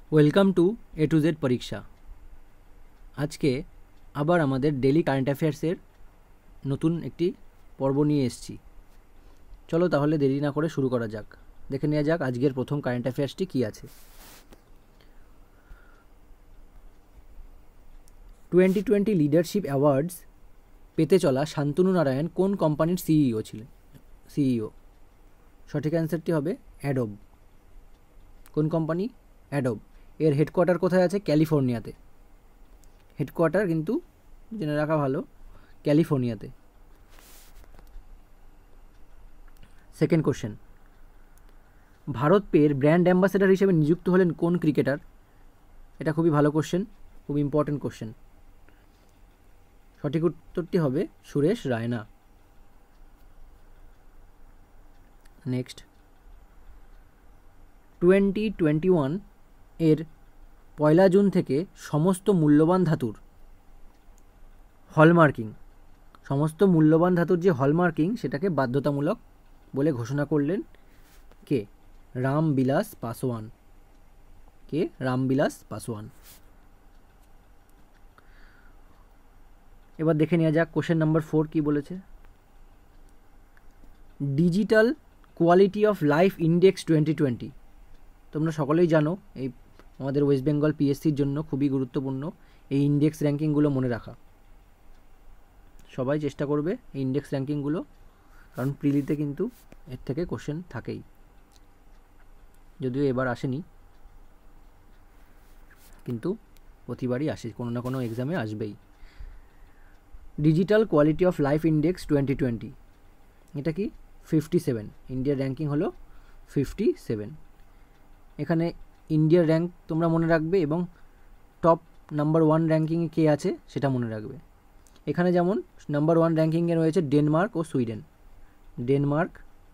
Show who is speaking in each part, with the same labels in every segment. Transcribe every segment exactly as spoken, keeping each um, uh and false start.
Speaker 1: Welcome to A to Z পরীক্ষা। আজকে আবার আমাদের ডেলি কারেন্ট অ্যাফেয়ার্সের নতুন একটি পর্ব নিয়ে এসেছি। চলো তাহলে দেরি না করে শুরু করা যাক। দেখে নেওয়া যাক আজকের প্রথম কারেন্ট অ্যাফেয়ার্সটি কী আছে। টোয়েন্টি টোয়েন্টি লিডারশিপ অ্যাওয়ার্ডস পেতে চলা শান্তনু নারায়ণ কোন কোম্পানির সিইও ছিলেন? সিইও সঠিক অ্যান্সারটি হবে অ্যাডোব। কোন কোম্পানি? অ্যাডোব। এর হেডকোয়ার্টার কোথায় আছে? ক্যালিফোর্নিয়াতে। হেডকোয়ার্টার কিন্তু জেনে রাখা ভালো, ক্যালিফোর্নিয়াতে। সেকেন্ড কোশ্চেন, ভারত পের ব্র্যান্ড অ্যাম্বাসেডর হিসেবে নিযুক্ত হলেন কোন ক্রিকেটার? এটা খুবই ভালো কোশ্চেন, খুব ইম্পর্টেন্ট কোশ্চেন। সঠিক উত্তরটি হবে Suresh Raina. Next, twenty twenty one এর পয়লা জুন থেকে সমস্ত মূল্যবান ধাতুর হলমার্কিং সমস্ত মূল্যবান ধাতুর যে হলমার্কিং সেটাকে বাধ্যতামূলক বলে ঘোষণা করলেন কে? রামবিলাস পাসওয়ান। কে? রামবিলাস পাসওয়ান। এবার দেখে নেওয়া যাক কোশ্চেন নাম্বার ফোর কী বলেছে। Digital quality of life index twenty twenty তোমরা সকলেই জানো এই আমাদের ওয়েস্ট বেঙ্গল পিএসসির জন্য খুবই গুরুত্বপূর্ণ এই ইন্ডেক্স র্যাঙ্কিংগুলো মনে রাখা। সবাই চেষ্টা করবে এই ইন্ডেক্স র্যাঙ্কিংগুলো, কারণ প্রিলিতে কিন্তু এর থেকে কোশ্চেন থাকেই, যদিও এবার আসেনি, কিন্তু প্রতিবারই আসে, কোনো না কোনো এক্সামে আসবেই। Digital quality of life index twenty twenty এটা কি? Fifty seven. ইন্ডিয়ার র্যাঙ্কিং হলো ফিফটি সেভেন। এখানে ইন্ডিয়ার র্যাঙ্ক তোমরা মনে রাখবে এবং টপ নাম্বার ওয়ান র্যাঙ্কিংয়ে কে আছে সেটা মনে রাখবে। এখানে যেমন নাম্বার ওয়ান র্যাঙ্কিংয়ে রয়েছে ডেনমার্ক ও সুইডেন। ডেনমার্ক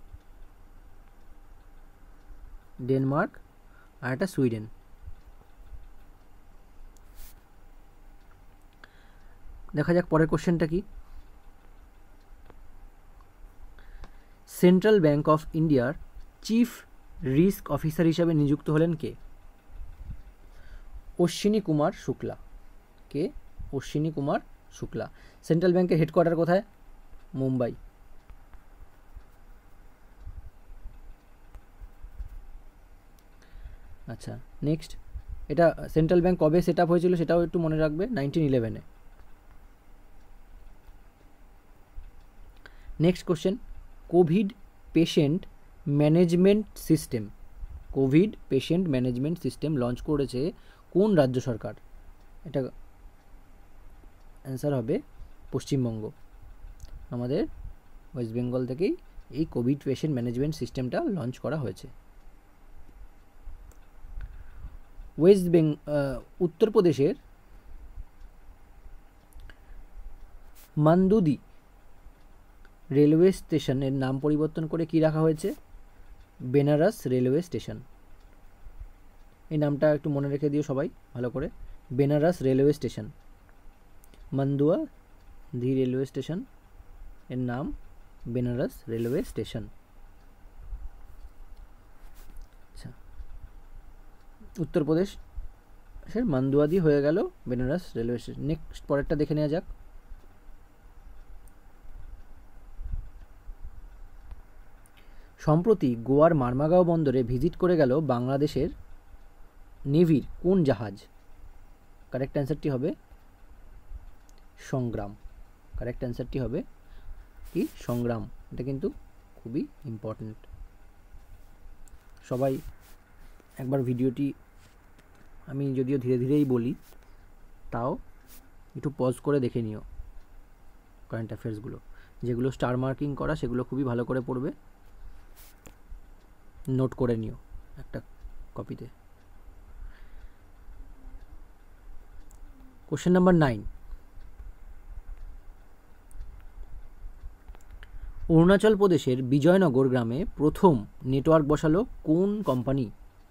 Speaker 1: ডেনমার্ক আর একটা সুইডেন। দেখা যাক পরের কোশ্চেনটা কি। সেন্ট্রাল ব্যাঙ্ক অফ ইন্ডিয়ার চিফ রিস্ক অফিসার হিসাবে নিযুক্ত হলেন কে? অশ্বিনী কুমার শুক্লা। কে? অশ্বিনী কুমার শুক্লা। সেন্ট্রাল ব্যাংকের হেডকোয়ার্টার কোথায়? মুম্বাই। আচ্ছা, নেক্সট, এটা সেন্ট্রাল ব্যাংক কবে সেট আপ হয়েছিল সেটাও একটু মনে রাখবে, নাইনটিন ইলেভেনে। Next question, Covid patient management system Covid patient management system launch করেছে কোন রাজ্য সরকার? এটা অ্যান্সার হবে পশ্চিমবঙ্গ। আমাদের ওয়েস্ট বেঙ্গল থেকেই এই কোভিড পেশেন্ট ম্যানেজমেন্ট সিস্টেমটা লঞ্চ করা হয়েছে। ওয়েস্ট বেঙ্গ উত্তরপ্রদেশের মান্দুদি রেলওয়ে স্টেশনের নাম পরিবর্তন করে কি রাখা হয়েছে? Banaras railway station. এই নামটা একটু মনে রেখে দিও সবাই ভালো করে, Banaras railway station. Manduadih railway station এর নাম বেনারস রেলওয়ে স্টেশন। আচ্ছা, উত্তরপ্রদেশের মান্দুয়াদি হয়ে গেল বেনারস রেলওয়ে স্টেশন। নেক্সট পরেরটা দেখে নেওয়া যাক। সম্প্রতি গোয়ার মারমাগাঁও বন্দরে ভিজিট করে গেল বাংলাদেশের নেভির কোন জাহাজ? কারেক্ট অ্যান্সারটি হবে সংগ্রাম। কারেক্ট অ্যান্সারটি হবে কি? সংগ্রাম। এটা কিন্তু খুবই ইম্পর্ট্যান্ট। সবাই একবার ভিডিওটি, আমি যদিও ধীরে ধীরেই বলি, তাও একটু পজ করে দেখে নিও কারেন্ট অ্যাফেয়ার্সগুলো। যেগুলো স্টার মার্কিং করা সেগুলো খুবই ভালো করে পড়বে, নোট করে নিও একটা কপিতে। কোশ্চেন নাম্বার নাইন, অরুণাচল প্রদেশের বিজয়নগর গ্রামে প্রথম নেটওয়ার্ক বসালো কোন কোম্পানি?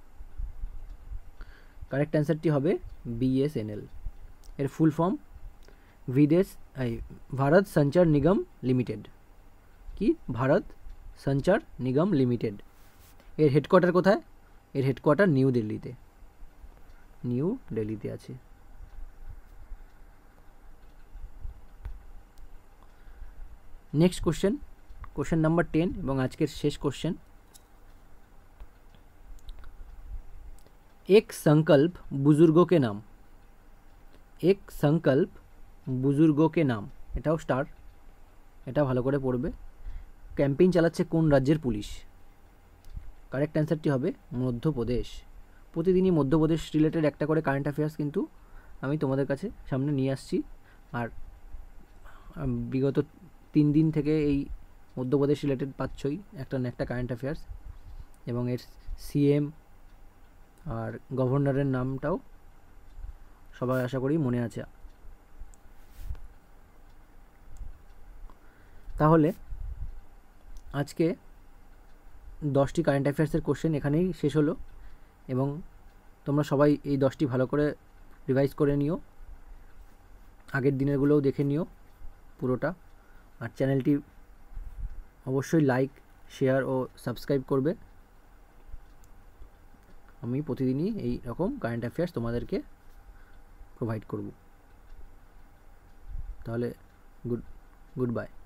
Speaker 1: কারেক্ট অ্যান্সারটি হবে বিএসএনএল। এর ফুল ফর্ম বিদেশ ভারত সঞ্চার নিগম লিমিটেড। কি? ভারত সঞ্চার নিগম লিমিটেড। এর হেডকোয়ার্টার কোথায়? এর হেডকোয়ার্টার নিউ দিল্লিতে। নিউ দিল্লিতে আছে। Next question, question number ten এবং আজকের শেষ কোশ্চেন। এক সংকল্প বুজুর্গো কে নাম, এক সংকল্প বুজুর্গো কে নাম, এটাও স্টার, এটা ভালো করে পড়বে। ক্যাম্পেইন চালাচ্ছে কোন রাজ্যের পুলিশ? কারেক্ট অ্যান্সারটি হবে মধ্যপ্রদেশ। প্রতিদিনই মধ্যপ্রদেশ রিলেটেড একটা করে কারেন্ট অ্যাফেয়ার্স কিন্তু আমি তোমাদের কাছে সামনে নিয়ে আসছি। আর বিগত তিন দিন থেকে এই মধ্যপ্রদেশ রিলেটেড পাচ্ছই একটা না একটা কারেন্ট অ্যাফেয়ার্স, এবং এর সিএম আর গভর্নরের নামটাও সবাই আশা করি মনে আছে। তাহলে আজকে দশটি কারেন্ট অ্যাফেয়ার্সের কোশ্চেন এখানেই শেষ হলো, এবং তোমরা সবাই এই দশটি ভালো করে রিভাইজ করে নিও, আগের দিনেরগুলোও দেখে নিও পুরোটা। আর চ্যানেলটি অবশ্যই লাইক, শেয়ার ও সাবস্ক্রাইব করবে। আমি প্রতিদিনই এই রকম কারেন্ট অ্যাফেয়ার্স তোমাদেরকে প্রোভাইড করব। তাহলে গুড গুড বাই।